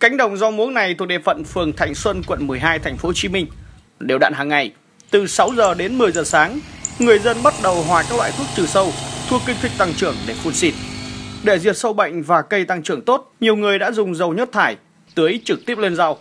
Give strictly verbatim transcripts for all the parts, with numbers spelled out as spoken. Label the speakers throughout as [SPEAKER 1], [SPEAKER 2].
[SPEAKER 1] Cánh đồng rau muống này thuộc địa phận phường Thạnh Xuân, quận mười hai, thành phố Hồ Chí Minh. Đều đặn hàng ngày, từ sáu giờ đến mười giờ sáng, người dân bắt đầu hòa các loại thuốc trừ sâu, thuốc kích thích tăng trưởng để phun xịt. Để diệt sâu bệnh và cây tăng trưởng tốt, nhiều người đã dùng dầu nhớt thải tưới trực tiếp lên rau.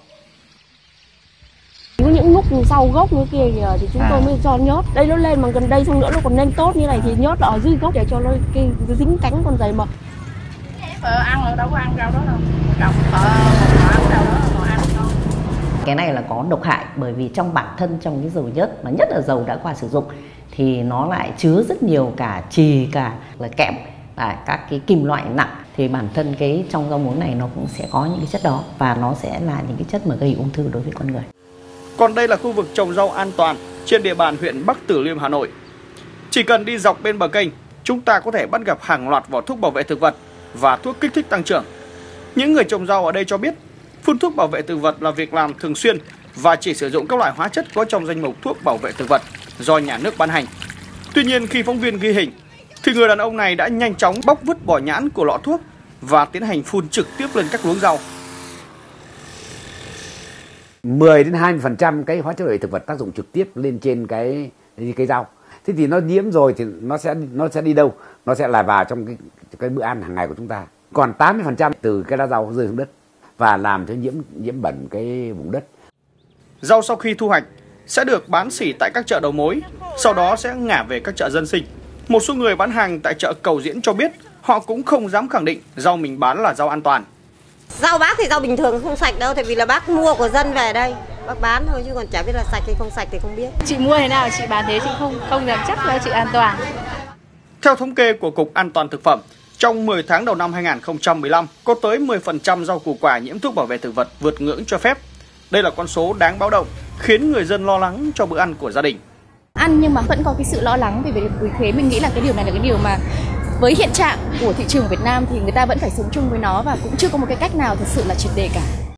[SPEAKER 2] Có những lúc sau gốc như kia kìa thì chúng tôi mới cho nhớt. Đây nó lên mà gần đây xong nữa nó còn lên tốt như này thì nhớt ở dưới gốc để cho nó cái dính cánh con dày mật.
[SPEAKER 3] Ờ, ăn là đâu có ăn rau đó đâu. Trồng ở ăn rau đó còn ăn đâu.
[SPEAKER 4] Cái này là có độc hại bởi vì trong bản thân trong cái dầu nhớt mà nhất là dầu đã qua sử dụng thì nó lại chứa rất nhiều cả chì, cả là kẽm, là các cái kim loại nặng, thì bản thân cái trong rau muống này nó cũng sẽ có những cái chất đó và nó sẽ là những cái chất mà gây ung thư đối với con người.
[SPEAKER 1] Còn đây là khu vực trồng rau an toàn trên địa bàn huyện Bắc Từ Liêm, Hà Nội. Chỉ cần đi dọc bên bờ kênh, chúng ta có thể bắt gặp hàng loạt vỏ thuốc bảo vệ thực vật và thuốc kích thích tăng trưởng. Những người trồng rau ở đây cho biết, phun thuốc bảo vệ thực vật là việc làm thường xuyên và chỉ sử dụng các loại hóa chất có trong danh mục thuốc bảo vệ thực vật do nhà nước ban hành. Tuy nhiên, khi phóng viên ghi hình, thì người đàn ông này đã nhanh chóng bóc vứt vỏ nhãn của lọ thuốc và tiến hành phun trực tiếp lên các luống rau.
[SPEAKER 5] mười đến hai mươi phần trăm cái hóa chất bảo vệ thực vật tác dụng trực tiếp lên trên cái cái rau. Thế thì nó nhiễm rồi thì nó sẽ nó sẽ đi đâu? Nó sẽ là vào trong cái cái bữa ăn hàng ngày của chúng ta. Còn tám mươi phần trăm từ cái lá rau rơi xuống đất và làm cho nhiễm nhiễm bẩn cái vùng đất.
[SPEAKER 1] Rau sau khi thu hoạch sẽ được bán sỉ tại các chợ đầu mối, sau đó sẽ ngả về các chợ dân sinh. Một số người bán hàng tại chợ Cầu Diễn cho biết họ cũng không dám khẳng định rau mình bán là rau an toàn.
[SPEAKER 6] Rau bác thì rau bình thường không sạch đâu, tại vì là bác mua của dân về đây, bác bán thôi chứ còn chả biết là sạch hay không sạch thì không biết.
[SPEAKER 3] Chị mua thế nào chị bán thế chị không không dám chắc là chị an toàn.
[SPEAKER 1] Theo thống kê của Cục An toàn Thực phẩm, trong mười tháng đầu năm hai nghìn không trăm mười lăm, có tới mười phần trăm rau củ quả nhiễm thuốc bảo vệ thực vật vượt ngưỡng cho phép. Đây là con số đáng báo động, khiến người dân lo lắng cho bữa ăn của gia đình.
[SPEAKER 7] Ăn nhưng mà vẫn có cái sự lo lắng vì vì thế mình nghĩ là cái điều này là cái điều mà với hiện trạng của thị trường Việt Nam thì người ta vẫn phải sống chung với nó và cũng chưa có một cái cách nào thật sự là triệt để cả.